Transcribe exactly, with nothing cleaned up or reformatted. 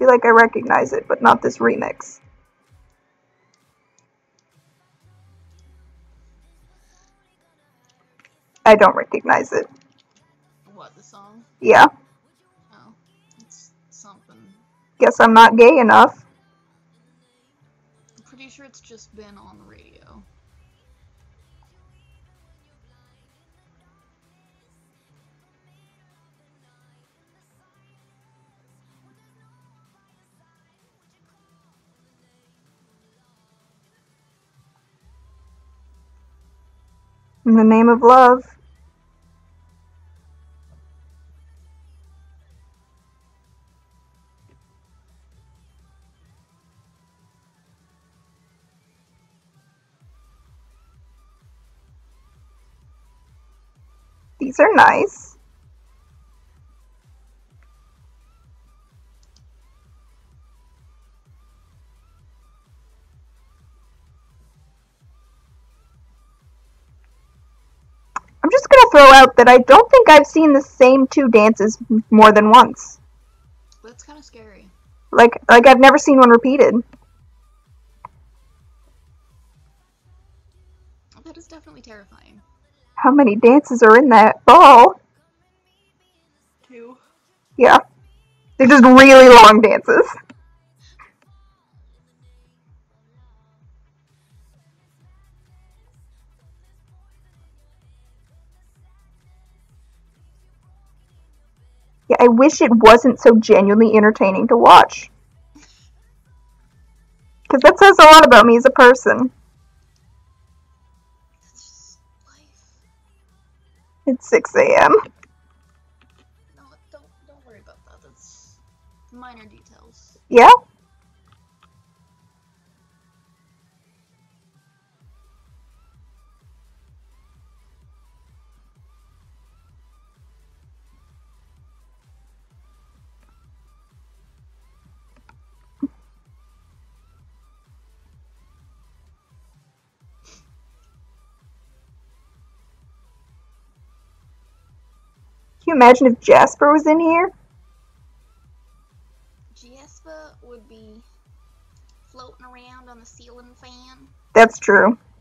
feel like I recognize it, but not this remix. I don't recognize it. What, the song? Yeah. Oh, it's something. Guess I'm not gay enough. I'm pretty sure it's just been on the radio. In the name of love. These are nice. I'm just gonna throw out that I don't think I've seen the same two dances more than once. That's kind of scary. Like, like I've never seen one repeated. That is definitely terrifying. How many dances are in that ball? Two. Yeah. They're just really long dances. Yeah, I wish it wasn't so genuinely entertaining to watch. Because that says a lot about me as a person. That's just life. It's six A M No, don't, don't worry about that. That's minor details. Yeah? Can you imagine if Jasper was in here? Jasper would be floating around on the ceiling fan. That's true.